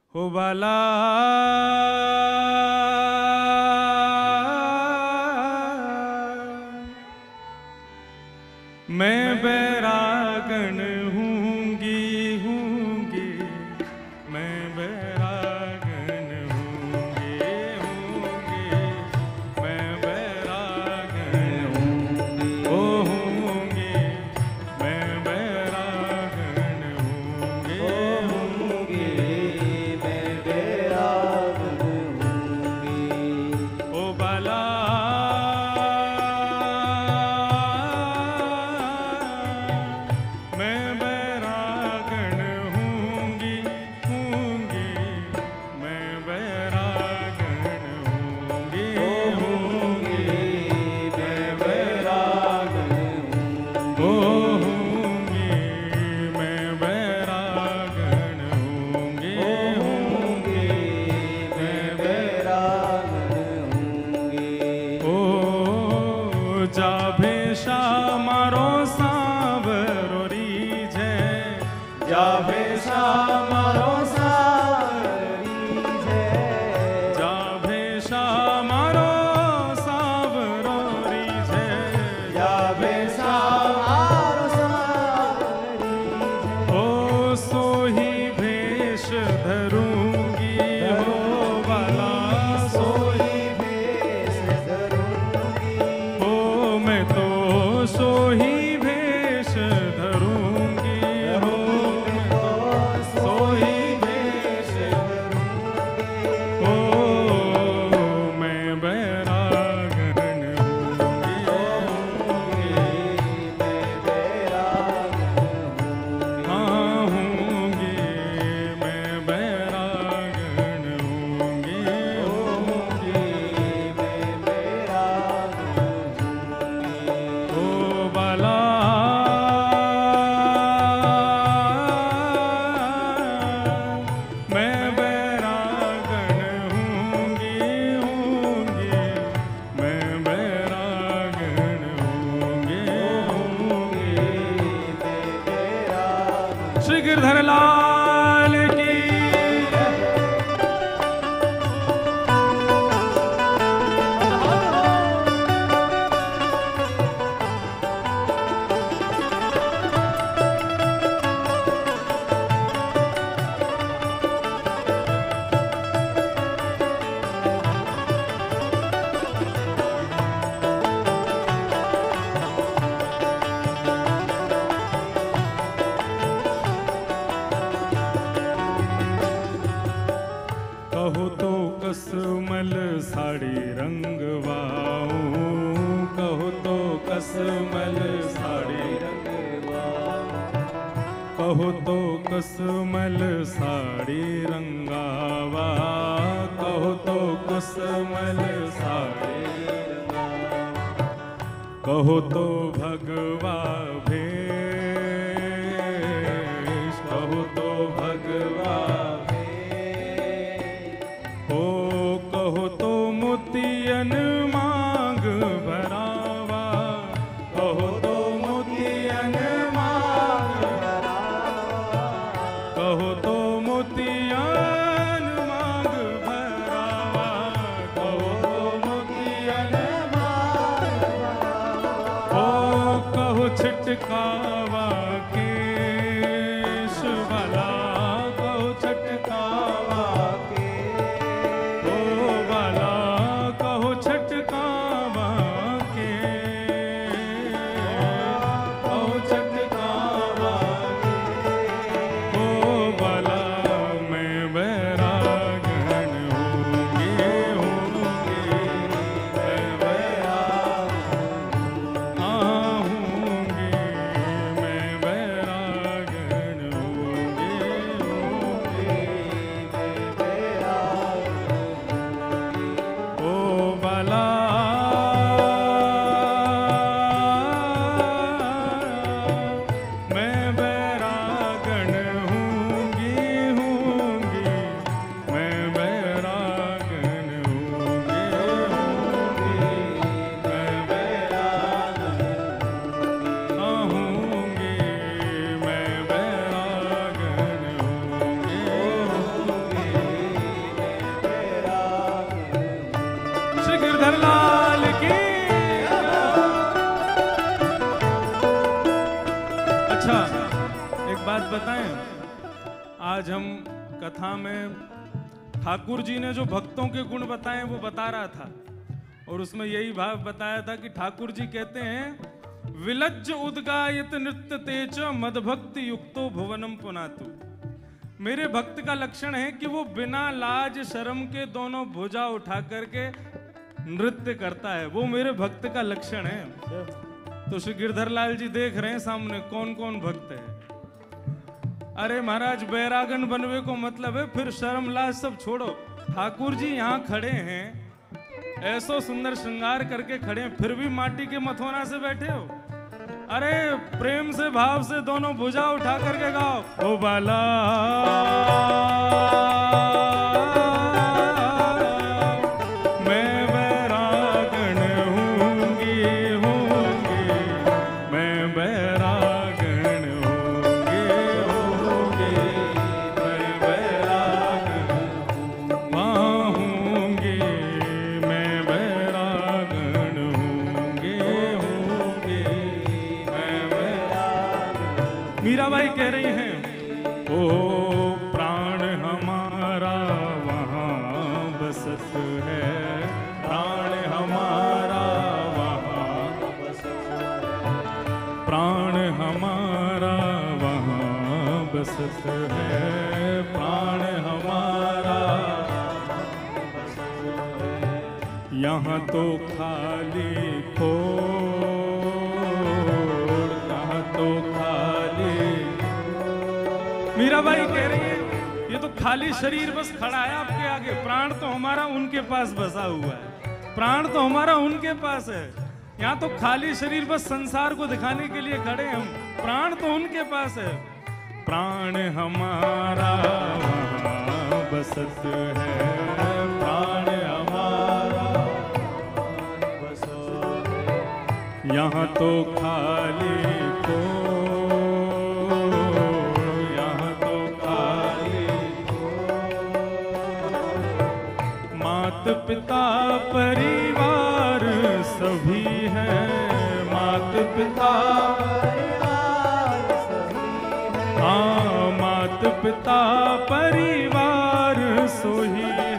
हो बाला मैं बैरागन हूँगी हूँगी, मैं बैरागन हूँगी हूँगी, मैं बैरागन हूँगी ओ हूँगी, मैं बैरागन हूँगी ओ हूँगी, मैं बैरागन हूँगी। ओ बाला मैं बैरागन हूँगी हूँगी, मैं बैरागन हूँगी हूँगी, मैं बैरागन ओ हूँगी, मैं बैरागन हूँगी हूँगी, मैं बैरागन हूँगी। ओ जाभे मारो सांवरो रीझे, जाभे मारो सावरी है, जाभे मारो सांवरो रीझे, जाभे मारो सावरी है। ओ सोही भेष धरूंगी हो बाला, सोई भेष धरूंगी, ओ मैं तो सोही भेष धरूंगी हो, मैं तो सोही भेष ओ मैं बैरागन हूँगी मैं बैरागन हूँगी। हाँ हूँगी, मैं बैरागन हूँगी मैं बैरागन हूँगी। ओ बाला मैं बैरागन हूँगी हूँगी, मैं बैरागन हूँगी हूँगी। मैं बैरागन श्री गिरधर लाल की कहो तो कसमल साड़ी रंगवाऊं, कहो तो कसमल साड़ी कहो तो कसमल साड़ी रंगावा, कहो तो कसमल साड़ी कहो तो भगवा भेष, कहो तो भगवा ओ कहो तो मोतियन मांग भरावा, कहो तो मोतियन मांग कहो तो मोतियन मांग भरावा, कहो तो मोतियन ओ कहो छिटकावा केश वाला, कहो छटकावा ओ वाला, कहो छटकावा के, कहो छटकावा ओ वाला आज हम कथा में ठाकुर जी ने जो भक्तों के गुण बताए वो बता रहा था, और उसमें यही भाव बताया था कि ठाकुर जी कहते हैं विलज्ज उद्गायत नृत्य तेज मदभक्ति युक्तो भुवनम पुनातु। मेरे भक्त का लक्षण है कि वो बिना लाज शर्म के दोनों भुजा उठा करके नृत्य करता है, वो मेरे भक्त का लक्षण है। तो श्री गिरधर लाल जी देख रहे हैं सामने कौन कौन भक्त है। अरे महाराज बैरागन बनवे को मतलब है फिर शर्म लाज सब छोड़ो। ठाकुर जी यहाँ खड़े हैं, ऐसो सुंदर श्रृंगार करके खड़े हैं, फिर भी माटी के मथोना से बैठे हो। अरे प्रेम से भाव से दोनों भुजा उठा करके गाओ, ओ बाला मैं बैरागन हूँगी हूँगी, मैं बैरागन हूँगी हूँगी, मैं बैरागन हूँगी, मैं बैरागन हूँगी हूँगी, मैं बैरागन। मीराबाई कह रही हैं ओ प्राण हमारा वहाँ बसत है, प्राण हमारा वहाँ बसत है, प्राण हमारा वहाँ बसत है, प्राण हमारा यहाँ तो खाली खोड़, यहाँ तो खाली। मीराबाई कह रही है ये तो खाली शरीर बस खड़ा है आपके आगे, प्राण तो हमारा उनके पास बसा हुआ है, प्राण तो हमारा उनके पास है। यहाँ तो खाली शरीर बस संसार को दिखाने के लिए खड़े हम, प्राण तो उनके पास है। प्राण हमारा वहाँ बसत है, प्राण हमारा बसत है, यहाँ तो खाली को, यहाँ तो खाली को। मात पिता परिवार सभी है, मात पिता हाँ मात पिता परिवार सोही